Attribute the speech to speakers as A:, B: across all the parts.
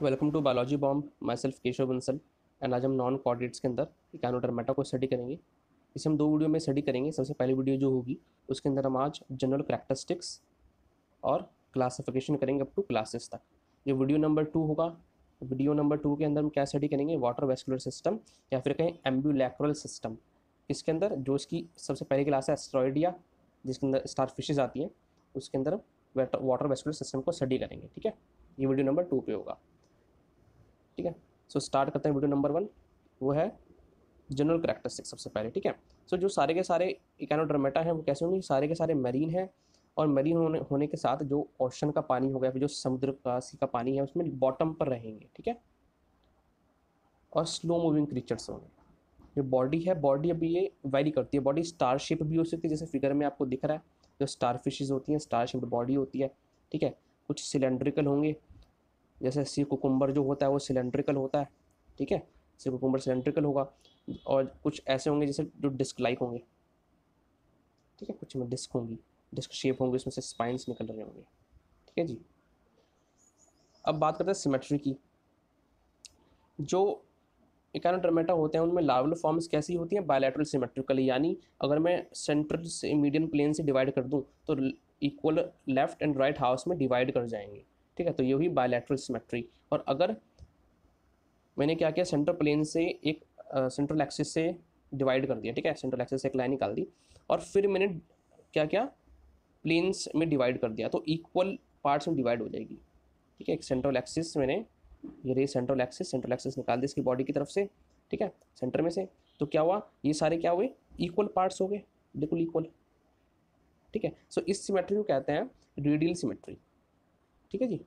A: Welcome to biology bomb. Myself Keshav Bansal. And आज हम non chordates के अंदर इकानोडर्मेटा को स्टडी करेंगे। इसे हम दो वीडियो में स्टडी करेंगे। सबसे पहली वीडियो जो होगी उसके अंदर हम आज जनरल करैक्टरिस्टिक्स और क्लासिफिकेशन करेंगे अप टू क्लासेस तक। जो वीडियो नंबर 2 होगा, वीडियो नंबर 2 के अंदर हम क्या स्टडी करेंगे, वाटर वेस्कुलर सिस्टम या फिर कहें एम्ब्यूलैक्रल सिस्टम। इसके अंदर जो इसकी सबसे पहली क्लास है एस्ट्रॉइडिया, जिसके अंदर स्टार फिशेज आती हैं, उसके अंदर वाटर वेस्कुलर सिस्टम को स्टडी करेंगे। ठीक है, ये वीडियो नंबर 2 पे होगा। ठीक है, सो स्टार्ट करते हैं वीडियो नंबर 1। वो है जनरल करैक्टरिस्टिक्स सबसे पहले। ठीक है, सो जो सारे के सारे इकानोडर्मेटा हैं वो कैसे होंगे, सारे के सारे मरीन हैं। और मरीन होने के साथ जो ओशन का पानी होगा, जो समुद्र का सी का पानी है, उसमें बॉटम पर रहेंगे। ठीक है, और स्लो मूविंग क्रीचर्स होंगे। जो बॉडी है, बॉडी अभी ये वेरी करती है। बॉडी स्टार शेप भी हो सकती है, जैसे फिगर में आपको दिख रहा है। जो स्टार फिशेज होती हैं स्टार शेप बॉडी होती है। ठीक है, कुछ सिलेंड्रिकल होंगे, जैसे सी कुकुम्बर जो होता है वो सिलेंड्रिकल होता है। ठीक है, सी कुकुम्बर सिलेंड्रिकल होगा। और कुछ ऐसे होंगे जैसे जो डिस्क लाइक होंगे। ठीक है, कुछ में डिस्क होंगी, डिस्क शेप होंगे, उसमें से स्पाइंस निकल रहे होंगे। ठीक है जी। अब बात करते हैं सिमेट्री की। जो इकानोडर्मेटा होते हैं उनमें लार्वल फॉर्म्स कैसी होती हैं, बायलैटरल सिमेट्रिकली, यानी अगर मैं सेंटर से मीडियन प्लेन से डिवाइड कर दूं तो equal left and right house में डिवाइड कर जाएंगे। ठीक है, तो ये हुई बायलैटरल सिमेट्री। और अगर मैंने क्या किया, सेंट्रल प्लेन से एक सेंट्रल एक्सिस से डिवाइड कर दिया। ठीक है, सेंट्रल एक्सिस से एक लाइन निकाल दी और फिर मैंने क्या किया, प्लेन्स में डिवाइड कर दिया, तो इक्वल पार्ट्स में डिवाइड हो जाएगी। ठीक है, एक सेंट्रल एक्सिस मैंने, ये रही सेंट्रल एक्सिस निकाल दी इसकी बॉडी की तरफ से। ठीक है, सेंटर में से, तो क्या हुआ, ये सारे क्या हुए, इक्वल पार्ट्स हो गए, बिल्कुल इक्वल। ठीक है, सो इस सिमेट्री को कहते हैं रेडियल सिमेट्री। ठीक है जी।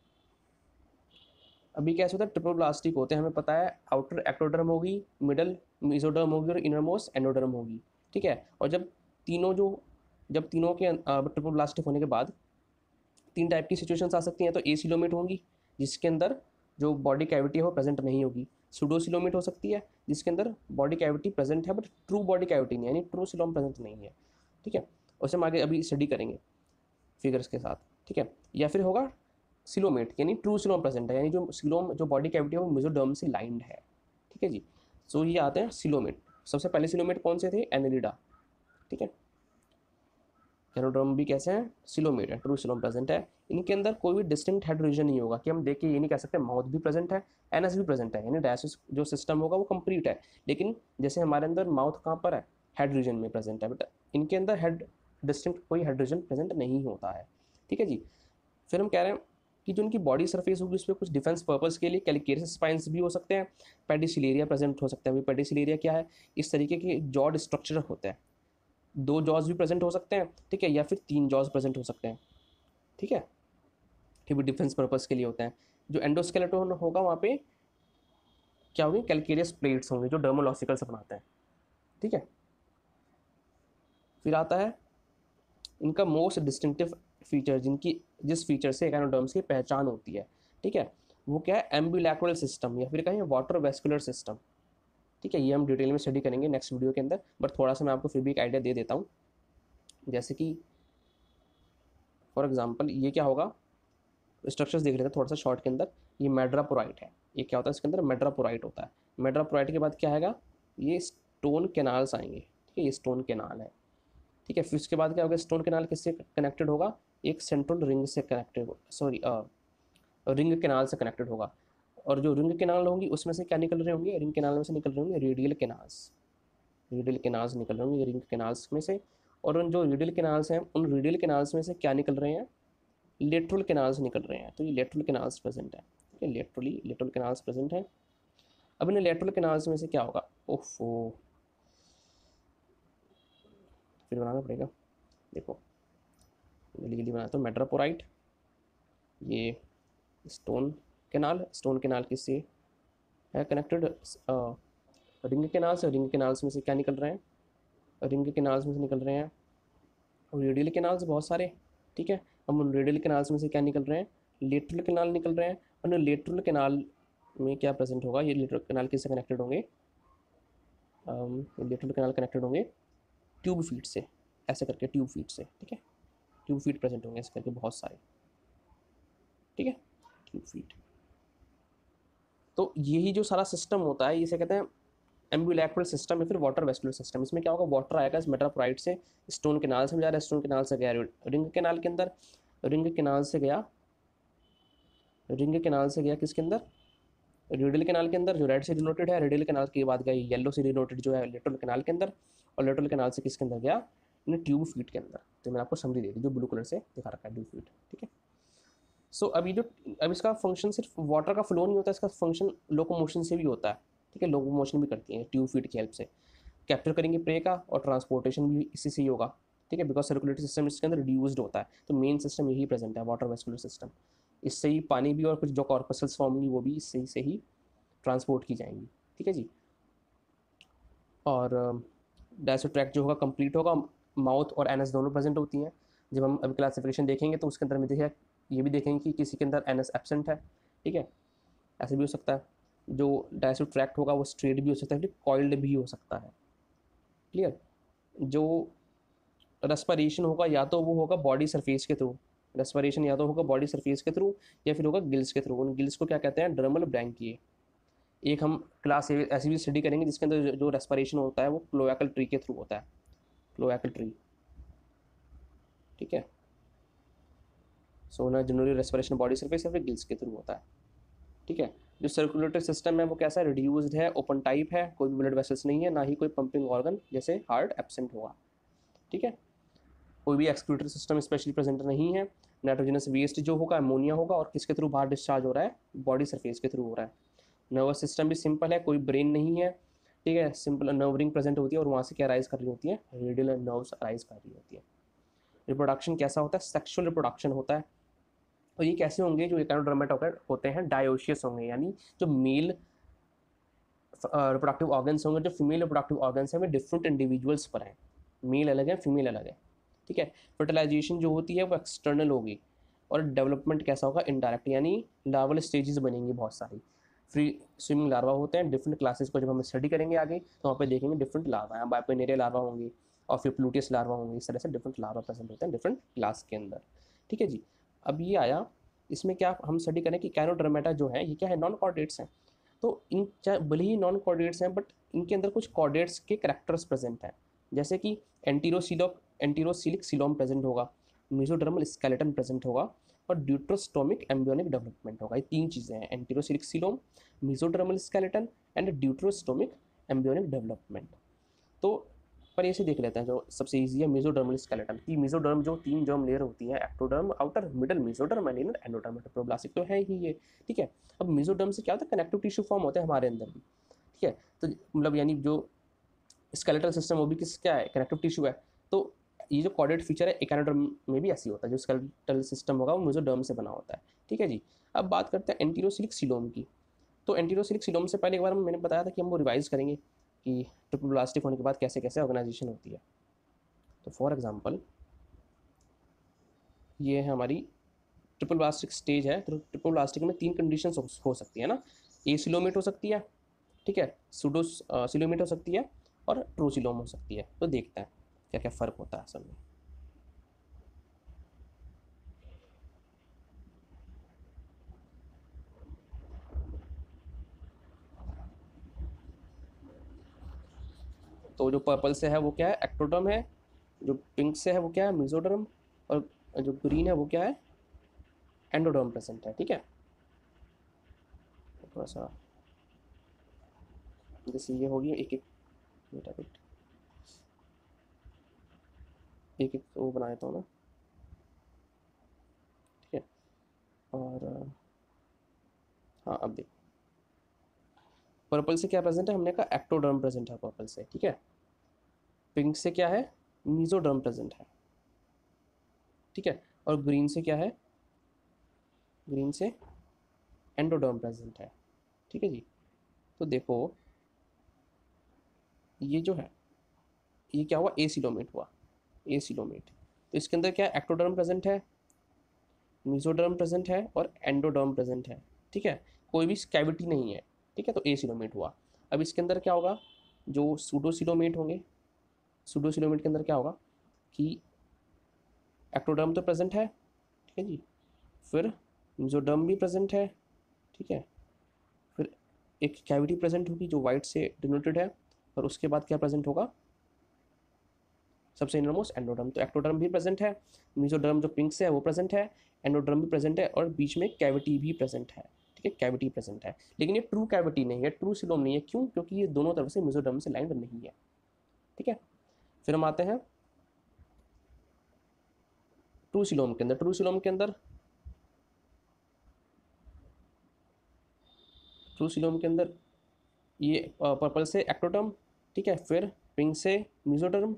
A: अभी कैसे होता है, ट्रिपल प्लास्टिक होते हैं, हमें पता है। आउटर एक्टोडर्म होगी, मिडल मेसोडर्म होगी और इनरमोस्ट एंडोडर्म होगी। ठीक है, और जब तीनों के ट्रिपल प्लास्टिक होने के बाद तीन टाइप की सिचुएशंस आ सकती हैं। तो एसिलोमेट होंगी, जिसके अंदर जो बॉडी कैविटी है वो प्रेजेंट नहीं होगी। सुडोसिलोमेट हो सकती है, जिसके अंदर बॉडी कैविटी प्रेजेंट है बट ट्रू बॉडी कैविटी नहीं है, यानी ट्रू सिलोम प्रेजेंट नहीं है। ठीक है, उसे हम आगे अभी स्टडी करेंगे फिगर्स के साथ। ठीक है, या फिर होगा सिलोमेट, यानी ट्रू सिलोम प्रेजेंट है, यानी जो सिलोम जो बॉडी कैविटी है वो मेसोडर्म से लाइंड है। ठीक है जी। सो ये आते हैं सिलोमेट। सबसे पहले सिलोमेट कौन से थे, एनेलिडा। ठीक है, एनोड्रम भी कैसे हैं, सिलोमेट है, ट्रू सिलोम प्रेजेंट है। इनके अंदर कोई भी डिस्टिंक्ट हेड रीजन नहीं होगा कि हम देख के ये नहीं कह सकते माउथ भी प्रेजेंट है, एनएस भी प्रेजेंट है, यानी डायसिस जो सिस्टम होगा वो कंप्लीट है। लेकिन जैसे हमारे अंदर माउथ कहाँ पर है, हेड रीजन में प्रेजेंट है, बट इनके अंदर हेड डिस्टिंक्ट कोई हेड रीजन प्रेजेंट नहीं होता है। ठीक है जी। फिर हम कह रहे हैं कि जो उनकी बॉडी सरफेस होगी उस पर कुछ डिफेंस पर्पस के लिए कैलिकेरियस स्पाइंस भी हो सकते हैं, पेडिसिलेरिया प्रेजेंट हो सकता है। अभी पेडिसिलेरिया क्या है, इस तरीके के जॉड स्ट्रक्चर होते हैं, दो जॉज भी प्रेजेंट हो सकते हैं। ठीक है, या फिर तीन जॉज प्रेजेंट हो सकते हैं। ठीक है, ये भी डिफेंस पर्पस के लिए होते हैं। जो एंडोस्केलेटन होगा वहाँ पे क्या होगी, कैलकेरियस प्लेट्स होंगे जो डर्मोलॉसिकल्स बनाते हैं। ठीक है, फिर आता है इनका मोस्ट डिस्टिंक्टिव फीचर, जिस फीचर से एकानोडर्म्स की पहचान होती है। ठीक है, वो क्या है, एम्बुलैक्रल सिस्टम या फिर कहें वाटर वेस्कुलर सिस्टम। ठीक है, ये हम डिटेल में स्टडी करेंगे नेक्स्ट वीडियो के अंदर, बट थोड़ा सा मैं आपको फिर भी एक आइडिया दे देता हूँ। जैसे कि फॉर एग्जाम्पल ये क्या होगा, स्ट्रक्चर्स देख लेते हैं थोड़ा सा शॉर्ट के अंदर। ये मेड्रापोराइट है, ये क्या होता है, इसके अंदर मेड्रापोराइट होता है। मेड्रापोराइट के बाद क्या आएगा, ये स्टोन कैनाल्स आएंगे। ठीक है, ये स्टोन कैनाल है। ठीक है, फिर उसके बाद क्या होगा, स्टोन कैनाल किससे कनेक्टेड होगा, एक सेंट्रल रिंग से कनेक्टेड, सॉरी रिंग कैनाल से कनेक्टेड होगा। और जो रिंग कैनाल होंगी उसमें से क्या निकल रहे होंगे, रिंग कैनाल में से निकल रहे होंगे रेडियल कैनाल्स। रेडियल कैनाल्स निकल रहे होंगे रिंग कैनाल्स में से। और उन जो रेडियल कैनाल्स हैं उन रेडियल कैनाल्स में से क्या निकल रहे हैं, लेटरल कैनाल्स निकल रहे हैं। तो ये लेटरल कैनाल्स प्रेजेंट है। ठीक है, लेटरल कैनाल्स प्रेजेंट है। अब इन लेटरल कैनाल्स में से क्या होगा, ओफो, फिर बनाना पड़ेगा। देखो जल्दी जल्दी बनाता हूँ। मेड्रापोराइट, ये स्टोन कैनाल किससे है connected, ring canals. Ring canals में से क्या निकल रहे हैं, रिंग कैनाल्स में से निकल रहे हैं रेडियल कैनाल्स बहुत सारे। ठीक है, हम उन रेडियल कैनाल्स में से क्या निकल रहे हैं, लेटरल कैनाल निकल रहे हैं। और लेटरल कैनाल में क्या प्रेजेंट होगा, ये लेटरल कैनाल किससे कनेक्टेड होंगे, लेटरल कैनाल कनेक्टेड होंगे ट्यूब फीट से, ऐसे करके ट्यूब फीट से। ठीक है, ट्यूब फीट प्रेजेंट होंगे ऐसे करके बहुत सारे। ठीक है, ट्यूब फीट। तो यही जो सारा सिस्टम होता है इसे कहते हैं एम्बुलैक्रल सिस्टम या फिर वाटर वेस्कुलर सिस्टम। इसमें क्या होगा, वाटर आएगा इस मेटाप्राइट से स्टोन कैनाल से जा रहा है, स्टोन कैनाल से गया रिंग कैनाल के अंदर, रिंग कैनाल से गया, रिंग कैनाल से गया किसके अंदर, रेडियल कैनाल के अंदर जो रेड से डिनोटेड है, रेडियल कैनाल के बाद गया येलो से डिनोटेड जो है लेटरल कैनाल के अंदर, और लेटरल कैनाल से किसके अंदर गया, ट्यूब फीट के अंदर। तो मैंने आपको समरी दे दी जो ब्लू कलर से दिखा रखा है, ट्यूब फीट, ठीक है। सो अभी जो अब इसका फंक्शन सिर्फ वाटर का फ्लो नहीं होता, इसका फंक्शन लोकोमोशन से भी होता है, ठीक है। लोकोमोशन भी करती है ट्यूब फीट की हेल्प से, कैप्चर करेंगे प्रे का, और ट्रांसपोर्टेशन भी इसी से ही होगा, ठीक है, बिकॉज सर्कुलेटरी सिस्टम इसके अंदर रिड्यूस्ड होता है। तो मेन सिस्टम यही प्रेजेंट है, वाटर वेस्कुलर सिस्टम। इससे ही पानी भी और कुछ जो कॉर्पसल्स फॉर्म होंगी वो भी इससे से ही ट्रांसपोर्ट की जाएंगी, ठीक है जी। और डायसो ट्रैक जो होगा कंप्लीट होगा, माउथ और एनएस दोनों प्रेजेंट होती हैं। जब हम अभी क्लासिफिकेशन देखेंगे तो उसके अंदर में देखिए ये भी देखेंगे कि किसी के अंदर एनएस एब्सेंट है, ठीक है, ऐसे भी हो सकता है। जो डायसो ट्रैक्ट होगा वो स्ट्रेट भी हो सकता है, कॉइल्ड भी हो सकता है, क्लियर। जो रेस्पिरेशन होगा या तो वो होगा बॉडी सरफेस के थ्रू, रेस्पिरेशन या तो होगा बॉडी सरफेस के थ्रू या फिर होगा गिल्स के थ्रू। उन गिल्स को क्या कहते हैं, ड्रमल ब्रैंकिए। एक हम क्लास ऐसी भी स्टडी करेंगे जिसके अंदर जो रेस्पिरेशन होता है वो क्लोएकल ट्री के थ्रू होता है, क्लोएकल ट्री, ठीक है। सो ना जनरली रेस्पिरेशन बॉडी सरफेस या फिर गिल्स के थ्रू होता है, ठीक है। जो सर्कुलेटरी सिस्टम है वो कैसा है, रिड्यूस्ड है, ओपन टाइप है, कोई भी ब्लड वेसल्स नहीं है, ना ही कोई पंपिंग ऑर्गन जैसे हार्ट एब्सेंट होगा, ठीक है। कोई भी एक्सक्रीटरी सिस्टम स्पेशली प्रेजेंट नहीं है। नाइट्रोजनस वेस्ट जो होगा अमोनिया होगा, और किसके थ्रू बाहर डिस्चार्ज हो रहा है, बॉडी सरफेस के थ्रू हो रहा है। नर्वस सिस्टम भी सिंपल है, कोई ब्रेन नहीं है, ठीक है, सिंपल नर्व रिंग प्रेजेंट होती है और वहाँ से क्या राइज कर रही होती है, रेडियल नर्व्स राइज कर रही होती है। रिप्रोडक्शन कैसा होता है, सेक्सुअल रिप्रोडक्शन होता है। और ये कैसे होंगे, जो एकानोड्रमेटा होते हैं डायोशियस होंगे, यानी जो मेल रिप्रोडक्टिव ऑर्गन्स होंगे, जो फीमेल रिप्रोडक्टिव ऑर्गन्स हैं वे डिफरेंट इंडिविजुअल्स पर हैं, मेल अलग है फीमेल अलग है, ठीक है। फर्टिलाइजेशन जो होती है वो एक्सटर्नल होगी, और डेवलपमेंट कैसा होगा, इनडायरेक्ट, यानी लार्वल स्टेजेस बनेंगी बहुत सारी। फ्री स्विमिंग लार्वा होते हैं, डिफरेंट क्लासेस को जब हम स्टडी करेंगे आगे तो वहाँ पे देखेंगे डिफरेंट लार्वा, यहाँ बायोपेनेरिया लार्वा होंगी और फिर प्लूटियस लार्वा होंगे, इस तरह से डिफरेंट लार्वा प्रेजेंट होते हैं डिफरेंट क्लास के अंदर, ठीक है जी। अब ये आया, इसमें क्या हम स्टडी करें कि कैनोड्रमेटा जो है ये क्या है, नॉन कॉर्डेट्स हैं। तो इन चाहे भले ही नॉन कॉर्डेट्स हैं बट इनके अंदर कुछ कॉर्डेट्स के करेक्टर्स प्रेजेंट हैं, जैसे कि एंटीरोसिलिक सिलोम प्रेजेंट होगा, मेसोडर्मल स्केलेटन प्रेजेंट होगा, और ड्यूट्रोस्टोमिक एम्ब्रियोनिक डेवलपमेंट होगा। ये तीन चीज़ें हैं, enterocoelic coelom, mesodermal skeleton and deuterostomic embryonic development. तो पर ऐसे देख लेते हैं, जो सबसे ईजी है मेसोडर्मल स्केलेटन की। मेसोडर्म जो तीन जर्म लेयर होती है, ectoderm, outer, middle mesoderm and inner endoderm, प्रोब्लास्टिक तो है ही ये, ठीक है। अब मेसोडर्म से क्या होता है, कनेक्टिव टिश्यू फॉर्म होते हैं हमारे अंदर भी, ठीक है। तो मतलब यानी जो स्केलेटल सिस्टम वो भी किस क्या है, कनेक्टिव टिश्यू है। तो ये जो कॉर्डेट फीचर है एकानोडर्म में भी ऐसी होता है, जो स्केलेटल सिस्टम होगा वो मेसोडर्म से बना होता है, ठीक है जी। अब बात करते हैं एंटीरोसिलिक सिलोम की। तो एंटीरोसिलिक सिलोम से पहले एक बार मैंने बताया था कि हम वो रिवाइज करेंगे कि ट्रिप्लोब्लास्टिक होने के बाद कैसे कैसे ऑर्गेनाइजेशन होती है। तो फॉर एग्जांपल ये है हमारी ट्रिप्लोब्लास्टिक स्टेज है। तो ट्रिप्लोब्लास्टिक में तीन कंडीशंस हो सकती है ना, एसिलोमेट हो सकती है, ठीक है, सूडो सिलोमेट हो सकती है, और ट्रूसिलोम हो सकती है। तो देखते हैं क्या क्या फ़र्क होता है असल में। तो जो पर्पल से है वो क्या है, एक्टोडर्म है, जो पिंक से है वो क्या है, मेसोडर्म, और जो ग्रीन है वो क्या है, एंडोडर्म प्रेजेंट है, ठीक है। थोड़ा सा जैसे ये होगी एक एक एक एक वो बना देता हूँ ना, ठीक है। और हाँ अब देख, पर्पल से क्या प्रेजेंट है, हमने कहा एक्टोडर्म प्रेजेंट है पर्पल से, ठीक है। पिंक से क्या है, मीजोडर्म प्रेजेंट है, ठीक है। और ग्रीन से क्या है, ग्रीन से एंडोडर्म प्रेजेंट है, ठीक है जी। तो देखो ये जो है ये क्या हुआ, एसिलोमेट हुआ, एसिलोमेट। तो इसके अंदर क्या एक्टोडर्म प्रेजेंट है, मीजोडर्म प्रेजेंट है और एंडोडर्म प्रेजेंट है, ठीक है। कोई भी कैविटी नहीं है, ठीक है, तो एसिलोमेट हुआ। अब इसके अंदर क्या होगा, जो सूडोसिलोमेट होंगे, सूडोसिलोमेट के अंदर क्या होगा कि एक्टोडर्म तो प्रेजेंट है, ठीक है जी, फिर मीजोडर्म भी प्रेजेंट है, ठीक है, फिर एक कैविटी प्रेजेंट होगी जो वाइट से डिनोटेड है, और उसके बाद क्या प्रेजेंट होगा, सबसे इनरमोस्ट एंडोडर्म। तो एक्टोडर्म भी प्रेजेंट है, मेसोडर्म जो पिंक से है वो प्रेजेंट है, एंडोडर्म भी प्रेजेंट है, और बीच में कैविटी भी प्रेजेंट है। ठीक है, कैविटी प्रेजेंट है, लेकिन ये ट्रू कैविटी नहीं है, ट्रू सिलोम नहीं है। क्यों? क्योंकि ये दोनों तरफ से मेसोडर्म से लाइंड नहीं है। ठीक है, फिर हम आते हैं ट्रू सिलोम के अंदर। ट्रू सिलोम के अंदर ट्रू सिलोम के अंदर ये पर्पल से एक्टोडर्म, ठीक है, फिर पिंक से मेसोडर्म,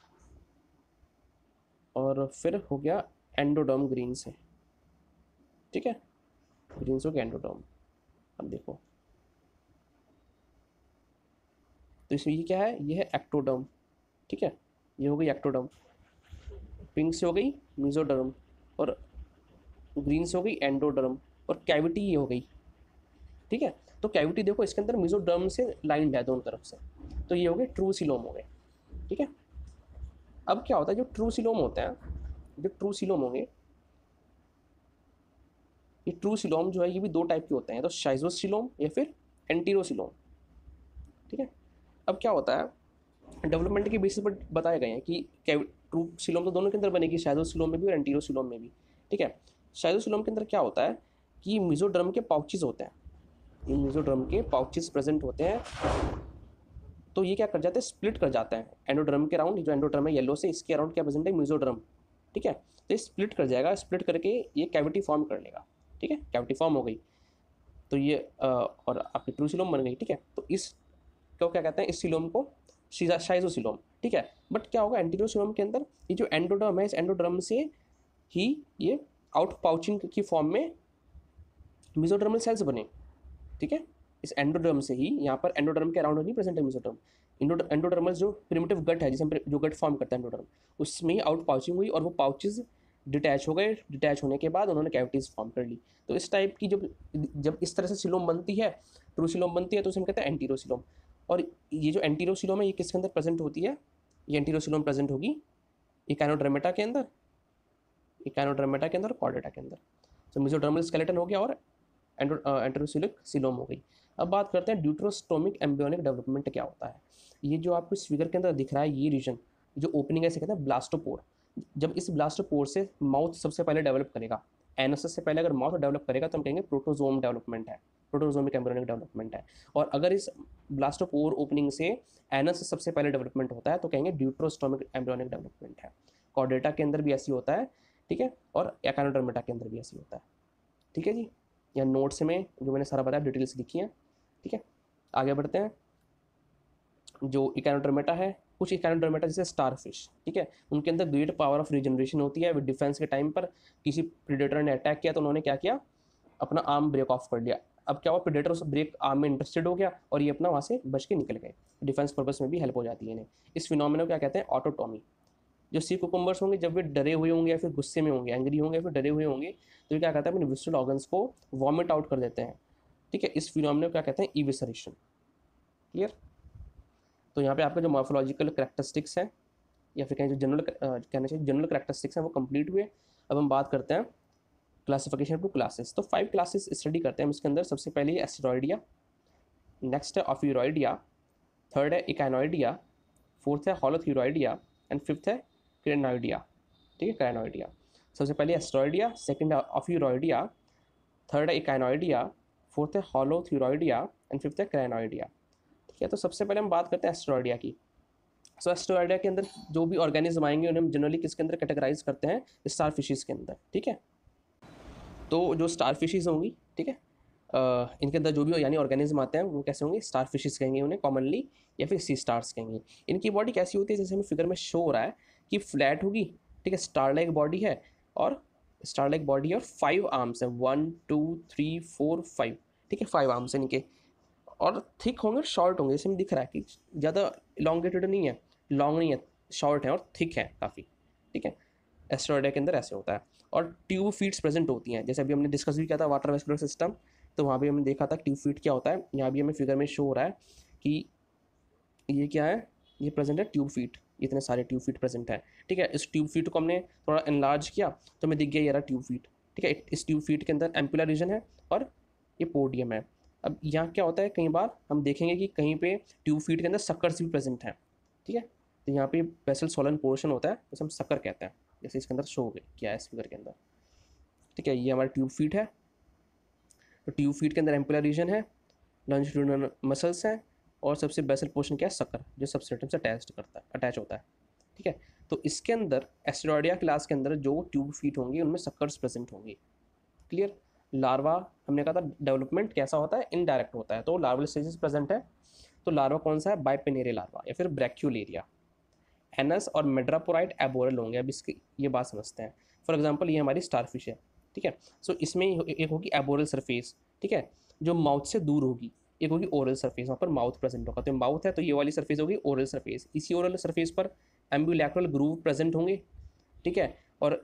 A: और फिर हो गया एंडोडर्म ग्रीन से। ठीक है, ग्रीन से हो गया एंडोडर्म। अब देखो, तो इसमें ये क्या है, ये है एक्टोडर्म। ठीक है, ये हो गई एक्टोडर्म, पिंक से हो गई मेसोडर्म, और ग्रीन से हो गई एंडोडर्म, और कैविटी ये हो गई। ठीक है, तो कैविटी देखो इसके अंदर मेसोडर्म से लाइंड है दोनों तरफ से, तो ये हो गए ट्रू सिलोम हो गए। ठीक है, अब क्या होता है, जो ट्रू सिलोम होते हैं, जो ट्रू सिलोम होंगे, ये ट्रू सिलोम जो है ये भी दो टाइप के होते हैं, तो शाइजोसिलोम या फिर एंटीरोसिलोम। ठीक है, अब क्या होता है, डेवलपमेंट के बेसिस पर बताए गए हैं कि ट्रू सिलोम तो दोनों के अंदर बनेगी, शाइजोसिलोम में भी और एंटीरोसिलोम में भी। ठीक है, शाइजोसिलोम के अंदर क्या होता है कि मेसोडर्म के पाउचेस होते हैं, ये मेसोडर्म के पाउचेस प्रेजेंट होते हैं, तो ये क्या कर जाते हैं, स्प्लिट कर जाते हैं एंडोडर्म के अराउंड। जो एंडोडर्म है येलो से, इसके अराउंड क्या प्रेजेंट है, मेसोडर्म। ठीक है, तो ये स्प्लिट कर जाएगा, स्प्लिट करके ये कैविटी फॉर्म कर लेगा। ठीक है, कैविटी फॉर्म हो गई, तो ये और आपकी ट्रू सिलोम बन गई। ठीक है, तो इस को क्या कहते हैं, इस सिलोम को शाइजोसिलोम। ठीक है, बट क्या होगा, एंटीरियर सिलोम के अंदर ये जो एंडोडर्म है, इस एंडोडर्म से ही ये आउट पाउचिंग की फॉर्म में मेसोडर्मल सेल्स बने। ठीक है, इस एंडोडर्म से ही, यहाँ पर एंडोडर्म के अराउंड नहीं प्रेजेंट है मेसोडर्म, एंडोडर्मल जो प्रिमिटिव गट है, जिसमें जो गट फॉर्म करता है एंडोडर्म, उसमें ही आउट पाउचिंग हुई और वो पाउचेज डिटैच हो गए। डिटैच होने के बाद उन्होंने कैविटीज फॉर्म कर ली। तो इस टाइप की जब इस तरह से सिलोम बनती है, ट्रू सिलोम बनती है, तो उसे हम कहते हैं एंटीरोसिलोम। और ये जो एंटीरोसिलोम है ये किसके अंदर प्रेजेंट होती है, ये एंटीरोसिलोम प्रेजेंट होगी इकाइनोडर्मेटा के अंदर, इकाइनोडर्मेटा के अंदर, कॉर्डेटा के अंदर। तो मेसोडर्मल स्केलेटन हो गया और एंटेरोसिलिक सिलोम हो गई। अब बात करते हैं ड्यूट्रोस्टोमिक एम्ब्रियोनिक डेवलपमेंट क्या होता है। ये जो आपको इस फिगर के अंदर दिख रहा है, ये रीजन जो ओपनिंग है इसे कहते हैं ब्लास्टोपोर। जब इस ब्लास्टोपोर से माउथ सबसे पहले डेवलप करेगा, एनोसिस से पहले अगर माउथ डेवलप करेगा तो हम कहेंगे प्रोटोजोम डेवलपमेंट है, प्रोटोजोमिक एम्ब्रियोनिक डेवलपमेंट है। और अगर इस ब्लास्टोपोर ओपनिंग से एनस सबसे पहले डेवलपमेंट होता है तो कहेंगे ड्यूट्रोस्टोमिक एम्ब्रियोनिक डेवलपमेंट है। कॉर्डेटा के अंदर भी ऐसी होता है। ठीक है, और एकानोडर्मेटा के अंदर भी ऐसी होता है। ठीक है जी, या नोट्स में जो मैंने सारा बताया डिटेल्स लिखी हैं। ठीक है, आगे बढ़ते हैं। जो इकानोडर्मेटा है, कुछ इकानोडर्मेटा जैसे स्टारफिश, ठीक है, उनके अंदर ग्रेट पावर ऑफ रीजनरेशन होती है। विद डिफेंस के टाइम पर किसी प्रीडेटर ने अटैक किया तो उन्होंने क्या किया, अपना आर्म ब्रेक ऑफ कर लिया। अब क्या हुआ, प्रीडेटर उस ब्रेक आर्म में इंटरेस्टेड हो गया और ये अपना वहाँ से बच के निकल गए। डिफेंस पर्पस में भी हेल्प हो जाती है इन्हें। इस फिनोमेना को क्या कहते हैं, ऑटोटॉमी। जो सी कुकुम्बर्स होंगे जब वे डरे हुए होंगे या फिर गुस्से में होंगे, एंग्री होंगे या फिर डरे हुए होंगे, तो ये क्या कहते हैं, अपने विजुअल ऑर्गन्स को वॉमिट आउट कर देते हैं। ठीक है, इस फिनोमेना को क्या कहते हैं, इविसरेशन। क्लियर। तो यहाँ पे आपके जो मॉर्फोलॉजिकल करेक्टरिस्टिक्स हैं या फिर कहें जो जनरल कहना चाहिए जनरल करेक्टरिस्टिक्स हैं वो कंप्लीट हुए। अब हम बात करते हैं क्लासिफिकेशन टू क्लासेस। तो 5 क्लासेस स्टडी करते हैं हम इसके अंदर। सबसे पहले है एस्टेरॉइडिया, नेक्स्ट है ऑफिरॉइडिया, थर्ड है इकानोइडिया, फोर्थ है होलोथीरॉइडिया एंड फिफ्थ है क्रेनोइडिया। ठीक है, क्रेनोइडिया। सबसे पहले एस्टेरॉइडिया, सेकंड है ऑफिरॉइडिया, थर्ड है इकानोइडिया, फोर्थ है होलोथीरॉइडिया एंड फिफ्थ है क्रेनोइडिया। ठीक है, तो सबसे पहले हम बात करते हैं एस्टेरॉइडिया की। सो एस्टेरॉइडिया के अंदर जो भी ऑर्गेनिज्म आएंगे उन्हें हम जनरली किसके अंदर कैटेगराइज करते हैं, स्टार फिशिज के अंदर। ठीक है, तो जो स्टार फिशिज होंगी, ठीक है, इनके अंदर जो भी यानी ऑर्गेनिज्म आते हैं वो कैसे होंगे, स्टार फिशिज कहेंगे उन्हें कॉमनली, या फिर सी स्टार्स कहेंगे। इनकी बॉडी कैसी होती है, जैसे हमें फिगर में शो हो रहा है कि फ्लैट होगी। ठीक है, स्टार लाइक बॉडी है, और स्टार लाइक बॉडी है और 5 आर्म्स है, 1 2 3 4 5। ठीक है, 5 आर्म्स हैं इनके, और थिक होंगे और शॉर्ट होंगे। जैसे हमें दिख रहा है कि ज़्यादा इलॉन्गेटेड नहीं है, लॉन्ग नहीं है, शॉर्ट है और थिक है काफ़ी। ठीक है, एस्टेरॉइडिया के अंदर ऐसे होता है। और ट्यूब फीट्स प्रेजेंट होती हैं, जैसे अभी हमने डिस्कस भी किया था वाटर वेस्कुलर सिस्टम, तो वहाँ भी हमने देखा था ट्यूब फीट क्या होता है। यहाँ भी हमें फिगर में शो हो रहा है कि ये क्या है, ये प्रेजेंट है ट्यूब फीट, इतने सारे ट्यूब फीट प्रेजेंट है। ठीक है, इस ट्यूब फीट को हमने थोड़ा एनलार्ज किया तो हमें दिख गया ये रहा ट्यूब फीट। ठीक है, इस ट्यूब फीट के अंदर एम्पुलर रीजन है और ये पोडियम है। अब यहाँ क्या होता है, कई बार हम देखेंगे कि कहीं पे ट्यूब फीट के अंदर सक्कर्स भी प्रेजेंट हैं, ठीक है। तो यहाँ पे वेसल सोलन पोर्शन होता है, जैसे हम सक्कर कहते हैं, जैसे इसके अंदर शो किया है इस फिगर के अंदर, ठीक है। ये हमारा ट्यूब फीट है, तो ट्यूब फीट के अंदर एम्पुलर रीजन है, लॉन्जिट्यूडिनल मसल्स हैं, और सबसे बेसल पोर्शन क्या है, सक्कर, जो सबस्ट्रेटम से अटैच होता है, ठीक है। तो इसके अंदर एस्टेरॉयडिया क्लास के अंदर जो ट्यूब फीट होंगी उनमें सक्कर्स प्रेजेंट होंगी, क्लियर। लार्वा, हमने कहा था डेवलपमेंट कैसा होता है, इनडायरेक्ट होता है, तो लार्वल स्टेजेस प्रेजेंट है। तो लार्वा कौन सा है, बाइपिनेरे लार्वा या फिर ब्रैक्यूलेरिया। एनस और मेड्रापोराइट एबोरल होंगे। अब इसकी ये बात समझते हैं। फॉर एग्जांपल ये हमारी स्टारफिश है, ठीक है। सो इसमें एक होगी एबोरल सरफेस, ठीक है, जो माउथ से दूर होगी। एक होगी ओरल सरफेस, वहाँ पर माउथ प्रेजेंट होगा, तो माउथ है तो ये वाली सरफेस होगी ओरल सरफेस। इसी ओरल सरफेस पर एम्बुलैक्रल ग्रूव प्रेजेंट होंगे, ठीक है।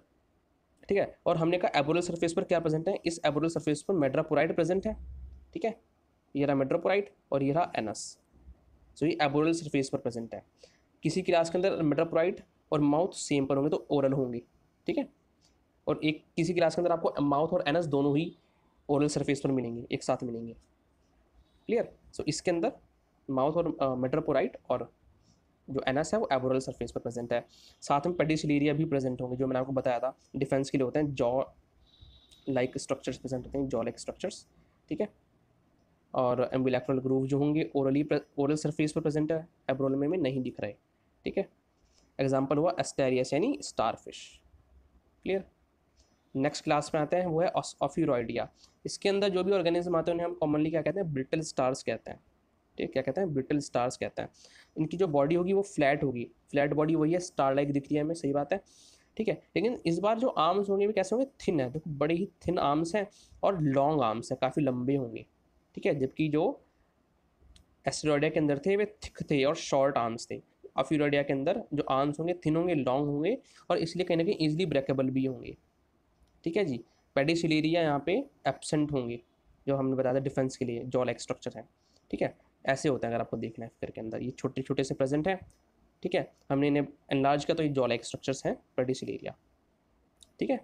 A: और हमने कहा एबोरल सरफेस पर क्या प्रेजेंट है, इस एबोरल सरफेस पर मेड्रापोराइट प्रेजेंट है, ठीक है। ये रहा मेड्रापोराइट और ये रहा एनस। सो ये एबोरल सरफेस पर प्रेजेंट है। किसी क्लास के अंदर मेट्रोप्राइट और माउथ सेम पर होंगे तो ओरल होंगे, ठीक है। और एक किसी क्लास के अंदर आपको माउथ और एनस दोनों ही ओरल सरफेस पर मिलेंगे, एक साथ मिलेंगे, क्लियर। सो इसके अंदर माउथ और मेट्रोपोराइट और जो एनस है वो एबोरल सरफेस पर प्रेजेंट है। साथ में पेडिसिलेरिया भी प्रेजेंट होंगे, जो मैंने आपको बताया था डिफेंस के लिए होते हैं, जॉ लाइक स्ट्रक्चर्स प्रेजेंट होते हैं, जॉ लाइक स्ट्रक्चर्स, ठीक है। और एम्बुलैक्रल ग्रूव जो होंगे ओरल सरफेस पर प्रेजेंट है, एब्रोल में नहीं दिख रहे, ठीक है। एग्जाम्पल हुआ एस्टेरियस यानी स्टारफिश, क्लियर। नेक्स्ट क्लास में आते हैं, वो है ऑफियोरॉइडिया। इसके अंदर जो भी ऑर्गेनिज्म आते हैं उन्हें हम कॉमनली क्या कहते हैं, ब्रिटल स्टार्स कहते हैं, ठीक, क्या कहते हैं, ब्रिटल स्टार्स कहते हैं। इनकी जो बॉडी होगी वो फ्लैट होगी, फ्लैट बॉडी वही है, स्टार लाइक दिख रही है हमें, सही बात है, ठीक है। लेकिन इस बार जो आर्म्स होंगे भी कैसे होंगे, थिन है, देखो बड़े ही थिन आर्म्स हैं और लॉन्ग आर्म्स हैं, काफ़ी लंबे होंगे, ठीक है। जबकि जो एस्टेरॉयडिया के अंदर थे वे थिक थे और शॉर्ट आर्म्स थे। ऑफियोरॉइडिया के अंदर जो आर्म्स होंगे थिन होंगे, लॉन्ग होंगे, और इसलिए कहीं ना कहीं ईजिली ब्रेकेबल भी होंगे, ठीक है जी। पेडिसिलेरिया यहाँ पे एब्सेंट होंगे, जो हमने बताया था डिफेंस के लिए जॉ लाइक स्ट्रक्चर है, ठीक है। ऐसे होता है, अगर आपको देखना है फिगर के अंदर ये छोटे छोटे से प्रेजेंट है, ठीक है। हमने इन्हें एनलार्ज किया तो ये जॉ लाइक स्ट्रक्चर्स हैं पेडिसिलेरिया, ठीक है।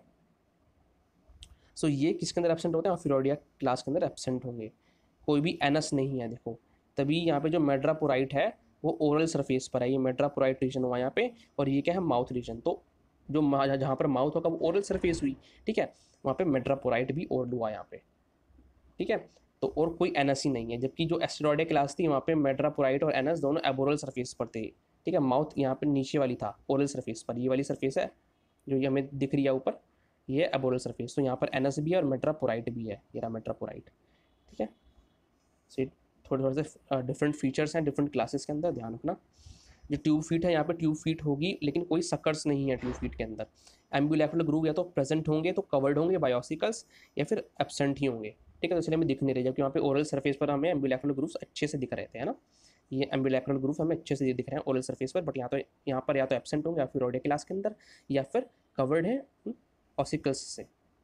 A: सो ये किसके अंदर एब्सेंट होते हैं, ऑफियोरॉइडिया क्लास के अंदर एब्सेंट होंगे। कोई भी एनस नहीं है, देखो तभी यहाँ पे जो मेड्रापोराइट है वो ओरल सरफेस पर है, ये मेड्रापोराइट रीजन हुआ यहाँ पे, और ये क्या है, माउथ रीजन। तो जो जहाँ पर माउथ होगा वो ओरल सरफेस हुई, ठीक है, वहाँ पे मेड्रापोराइट भी ओरल हुआ यहाँ पे, ठीक है। तो और कोई एनस ही नहीं है, जबकि जो एस्टेरॉयडिया क्लास थी वहाँ पे मेड्रापोराइट और एनस दोनों एबोरल सरफेस पर थे, ठीक है। माउथ यहाँ पे नीचे वाली था ओरल सरफेस पर, ये वाली सरफेस है जो ये हमें दिख रही है ऊपर, ये एबोरल सरफेस। तो यहाँ पर एनस भी है और मेट्रापोराइट भी है, ये रहा मेट्रापोराइट, ठीक है। सो थोड़े थोड़े से डिफरेंट फीचर्स हैं डिफरेंट क्लासेस के अंदर, ध्यान रखना। जो ट्यूब फीट है यहाँ पे ट्यूब फीट होगी, लेकिन कोई सकर्स नहीं है ट्यूब फीट के अंदर। एम्बुलैक्रल ग्रूव या तो प्रेजेंट होंगे तो कवर्ड होंगे बायोसिकल्स, या फिर एब्सेंट ही होंगे, ठीक है। तो इसलिए हमें दिख नहीं रहे, जबकि वहाँ पे ओरल सरफेस पर हमें एम्बुलैक्रल ग्रूव्स अच्छे से दिख रहे थे, है ना। ये एम्बुलैक्रल ग्रूव हमें अच्छे से दिख रहे हैं ओरल सरफेस पर, बट यहाँ पर या तो एब्सेंट होंगे या फिर ऑडियो क्लास के अंदर, या फिर कवर्ड है ऑसिकल्स से।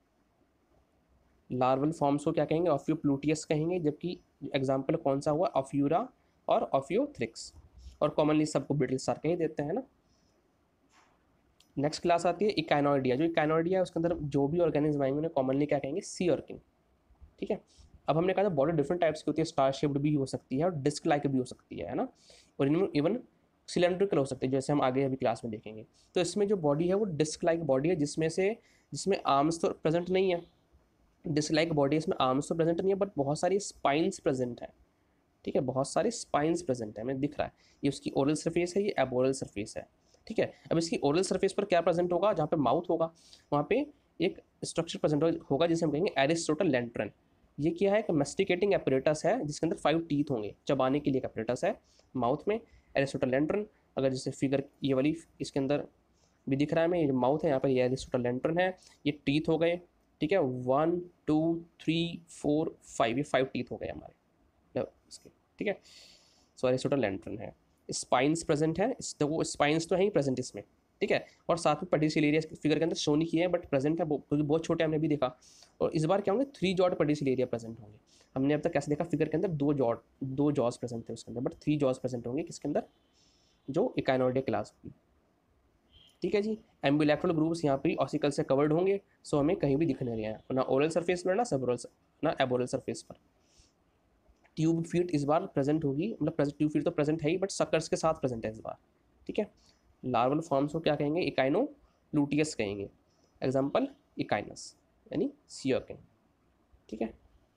A: लार्वल फॉर्म्स को क्या कहेंगे, ऑफियोप्लूटियस कहेंगे, जबकि एग्जाम्पल कौन सा हुआ, ऑफ्यूरा और ऑफियोथ्रिक्स, और कॉमनली सबको ब्रिटल स्टार कह ही देते हैं ना। नेक्स्ट क्लास आती है इकाइनोइडिया। जो इकाइनोइडिया है उसके अंदर जो भी ऑर्गेनिज्म आएंगे उन्हें कॉमनली क्या कहेंगे, सी ऑर्किन, ठीक है। अब हमने कहा था बॉडी डिफरेंट टाइप्स की होती है, स्टार शेप्ड भी हो सकती है और डिस्क लाइक भी हो सकती है ना, और इनमें इवन सिलेंड्रिकल हो सकती है, जैसे हम आगे अभी क्लास में देखेंगे। तो इसमें जो बॉडी है वो डिस्क लाइक बॉडी है, जिसमें आर्म्स तो प्रेजेंट नहीं है, डिस्क लाइक बॉडी, इसमें आर्म्स तो प्रेजेंट नहीं है, बट बहुत सारी स्पाइंस प्रेजेंट है, ठीक है, बहुत सारे स्पाइंस प्रेजेंट है, हमें दिख रहा है। ये उसकी ओरल सरफेस है, ये एबोरल सरफेस है, ठीक है। अब इसकी ओरल सरफेस पर क्या प्रेजेंट होगा, जहाँ पे माउथ होगा वहाँ पे एक स्ट्रक्चर प्रेजेंट होगा जिसे हम कहेंगे एरिस्टोटल लैंट्रन। ये क्या है, एक मेस्टिकेटिंग एपरेटस है जिसके अंदर 5 टीथ होंगे, चबाने के लिए एक एपरेटस है माउथ में, एरिस्टोटल लैंट्रन। अगर जैसे फिगर ये वाली इसके अंदर भी दिख रहा है हमें, ये जो माउथ है यहाँ पर ये एरिस्टोटल लैंट्रन है, ये टीथ हो गए, ठीक है, 1 2 3 4 5, ये 5 टीथ हो गए हमारे इसके, ठीक है। सो एरिस्टोटल लैंट्रन है, स्पाइंस प्रेजेंट है, तो वो स्पाइंस तो है ही प्रेजेंट इसमें, ठीक है। और साथ में पेडिसिलेरिया फिगर के अंदर शो नहीं किए हैं, बट प्रेजेंट है, क्योंकि बहुत छोटे हमने भी देखा। और इस बार क्या होंगे, 3 जॉड पेडिसिलेरिया प्रेजेंट होंगे। हमने अब तक कैसे देखा, फिगर के अंदर 2 जॉज प्रेजेंट थे उसके अंदर, बट 3 जॉज प्रेजेंट होंगे किसके अंदर, जो इकाइनोइडिया क्लास होगी, ठीक है जी। एम्बुलैक्रल ग्रूव्स यहाँ पे ऑसिकल से कवर्ड होंगे, सो हमें कहीं भी दिख नहीं रहे हैं, ना ओरल सरफेस पर, ना सबोरल, ना एबोरल सरफेस पर। ट्यूब फीट इस बार प्रेजेंट होगी, मतलब ट्यूब फीट तो प्रेजेंट है ही बट सकर्स के साथ प्रेजेंट है इस बार, ठीक है। लार्वल फॉर्म्स को क्या कहेंगे, इकाइनोलूटियस कहेंगे। एग्जाम्पल इकाइनस यानी सियोकिन, ठीक है।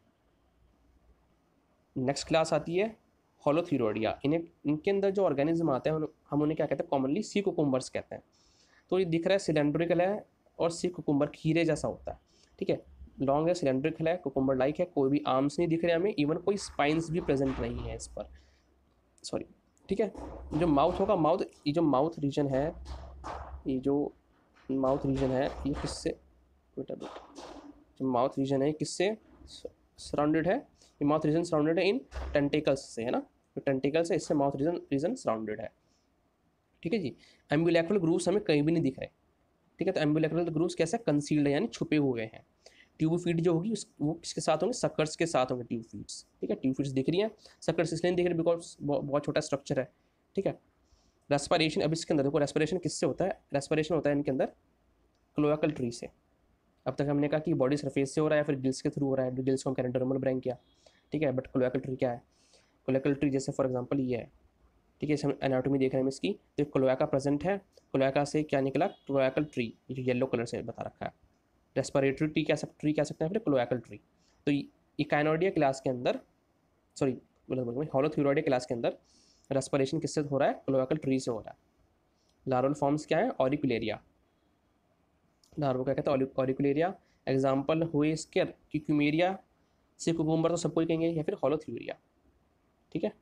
A: नेक्स्ट क्लास आती है होलोथीरोइडिया। इनके अंदर जो ऑर्गेनिज्म आते हैं हम उन्हें क्या कहते हैं, कॉमनली सी कुकुम्बर्स कहते हैं। तो ये दिख रहा है सिलेंड्रिकल है और सी कुकुम्बर खीरे जैसा होता है, ठीक है। लॉन्ग है, सिलेंड्रिकल है, कुकुम्बर लाइक है, कोई भी आर्म्स नहीं दिख रहे हमें, इवन कोई स्पाइंस भी प्रेजेंट नहीं है इस पर, सॉरी, ठीक है। जो माउथ होगा, ये जो माउथ रीजन है, ये जो माउथ रीजन है ये किससे, जो माउथ रीजन है किससे सराउंडेड है, ये माउथ रीजन सराउंडेड है इन टेंटिकल्स से, है ना। तो टेंटिकल्स है, इससे माउथ रीजन सराउंडेड है, ठीक है जी। एम्बुलेक्रल ग्रूव्स हमें कहीं भी नहीं दिख रहे, ठीक है। तो एम्बुलेक्रल ग्रूव्स कैसे कंसील्ड है, यानी छुपे हुए हैं। ट्यूब फीट जो होगी वो किसके साथ होंगे, सकर्स के साथ होंगे ट्यूब फीट्स, ठीक है। ट्यूब फीट्स दिख रही हैं, सकर्स इसलिए नहीं दिख रही बिकॉज बहुत छोटा स्ट्रक्चर है, ठीक है। रेस्पिरेशन, अब इसके अंदर देखो रेस्पिरेशन किससे होता है, रेस्पिरेशन होता है इनके अंदर क्लोएकल ट्री से। अब तक हमने कहा कि बॉडी सरफेस से हो रहा है, फिर गिल्स के थ्रू हो रहा है, गिल्स को हम कह रहे हैं डर्मल ब्रैंकिया, ठीक है। बट क्लोएकल ट्री क्या है, क्लोएकल ट्री जैसे फॉर एग्जांपल ये है, ठीक है। इसे हम एनाटॉमी देख रहे हैं इसकी, तो क्लोएका प्रेजेंट है, क्लोएका से क्या निकला, क्लोएकल ट्री, जो येलो कलर से बता रखा है। रेस्पिरेटरी ट्री कह सकते हैं, फिर क्लोएकल ट्री। तो इकाइनोइडिया क्लास के अंदर, सॉरी होलोथीरोइडिया क्लास के अंदर रेस्पिरेशन किससे हो रहा है, क्लोएकल ट्री से हो रहा है। लार्वल फॉर्म्स क्या है, ऑरिकुलेरिया, लार्वा क्या कहते हैं, ऑरिकुलेरिया। एग्जाम्पल हुए इसके क्यूक्यूमेरिया से कुकुम्बर तो सबको ही कहेंगे, या फिर होलोथीरोइडिया, ठीक है।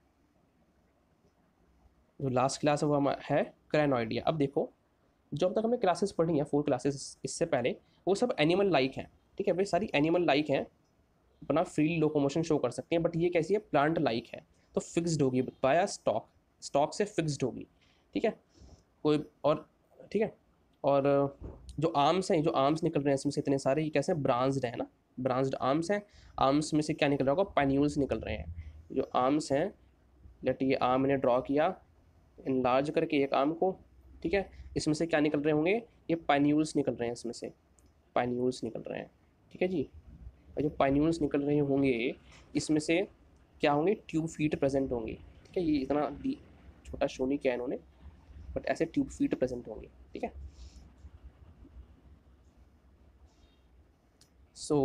A: जो लास्ट क्लास है वो है क्रेनोइडिया। अब देखो, जो अब तक हमने क्लासेस पढ़ी हैं 4 क्लासेस इससे पहले, वो सब एनिमल लाइक हैं, ठीक है भाई, सारी एनिमल लाइक हैं, अपना फ्री लोकोमोशन शो कर सकते हैं। बट ये कैसी है, प्लांट लाइक है, तो फिक्स्ड होगी बाय स्टॉक से फिक्स्ड होगी, ठीक है। कोई और, ठीक है। और जो आर्म्स हैं, जो आर्म्स निकल रहे हैं इसमें से इतने सारे, ये कैसे ब्रांच्ड है ना, ब्रांच्ड आर्म्स हैं। आर्म्स में से क्या निकल रहा होगा, पैन्यूल्स निकल रहे हैं। जो आर्म्स हैं, लेट ये आर्म मैंने ड्रॉ किया इनलार्ज करके एक आर्म को, ठीक है। इसमें से क्या निकल रहे होंगे, ये पैन्यूल्स निकल रहे हैं, इसमें से पैन्यूल्स निकल रहे हैं, ठीक है जी। और जो पैन्यूल्स निकल रहे होंगे इसमें से क्या होंगे, ट्यूब फीट प्रेजेंट होंगे, ठीक है। ये इतना छोटा शो नहीं किया इन्होंने, बट ऐसे ट्यूब फीट प्रेजेंट होंगे, ठीक है। सो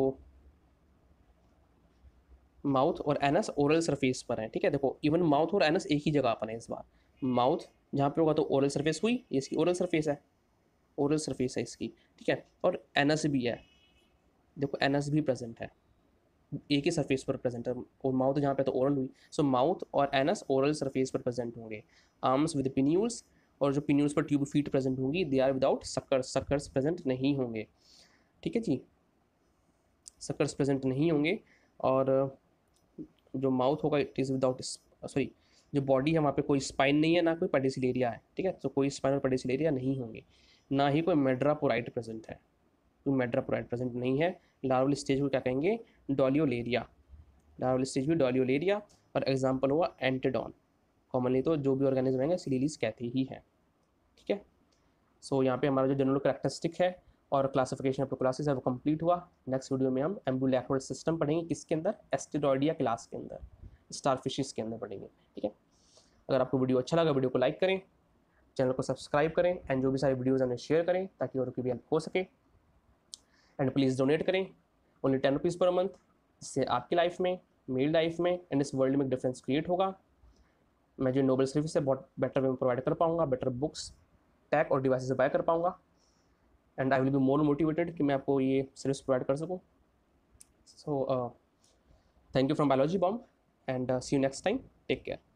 A: माउथ और एनस ओरल सरफेस पर है, ठीक है। देखो इवन माउथ और एनस एक ही जगह पर है इस बार। माउथ जहाँ पे होगा तो ओरल सरफेस हुई, ये इसकी ओरल सरफेस है, ओरल सरफेस है इसकी, ठीक है। और एनस भी है, देखो एनस भी प्रेजेंट है, एक ही सरफेस पर प्रेजेंट है। और माउथ जहाँ पे तो ओरल हुई, सो माउथ और एनस ओरल सरफेस पर प्रेजेंट होंगे। आर्म्स विद पिन्यूल्स, और जो पिन्यूल्स पर ट्यूब फीट प्रेजेंट होंगी, they are without suckers, suckers present नहीं होंगे, ठीक है जी, सकर्स प्रेजेंट नहीं होंगे। और जो माउथ होगा इट इज़ विदाउट, सॉरी, जो बॉडी है वहाँ पे कोई स्पाइन नहीं है, ना कोई पेडिसिलेरिया है, ठीक है। तो कोई स्पाइन और पेडिसिलेरिया नहीं होंगे, ना ही कोई मेड्रापोराइट प्रेजेंट है, कोई मेड्रापोराइट प्रेजेंट नहीं है। लार्वल स्टेज को क्या कहेंगे, डॉलियोलेरिया, लार्वल स्टेज भी डॉलियोलेरिया। और एग्जाम्पल हुआ एंटेडॉन, कॉमनली तो जो भी ऑर्गेनिज्म रहेंगे सिलीलीज कहते ही हैं, ठीक है। सो यहाँ पे हमारा जो जनरल करैक्टरिस्टिक है और क्लासिफिकेशन ऑफ क्लासेस है वो कंप्लीट हुआ। नेक्स्ट वीडियो में हम एम्बुलैक्रल सिस्टम पढ़ेंगे, किसके अंदर, एस्टेरॉयडिया क्लास के अंदर, स्टारफिशेस के अंदर पढ़ेंगे, ठीक है। अगर आपको वीडियो अच्छा लगा, वीडियो को लाइक करें, चैनल को सब्सक्राइब करें, एंड जो भी सारी वीडियोज़ हमें शेयर करें ताकि और की भी हेल्प हो सके। एंड प्लीज़ डोनेट करें, ओनली 10 रुपीज़ पर मंथ, इससे आपकी लाइफ में, मेरी लाइफ में एंड इस वर्ल्ड में एक डिफरेंस क्रिएट होगा। मैं जो नोबल सर्विस है बहुत बेटर वे में प्रोवाइड कर पाऊँगा, बेटर बुक्स, टैग और डिवाइसेस बाय कर पाऊँगा, and I will be more motivated कि मैं आपको ये सर्विस प्रोवाइड कर सकूँ। So thank you from biology bomb, and see you next time, take care.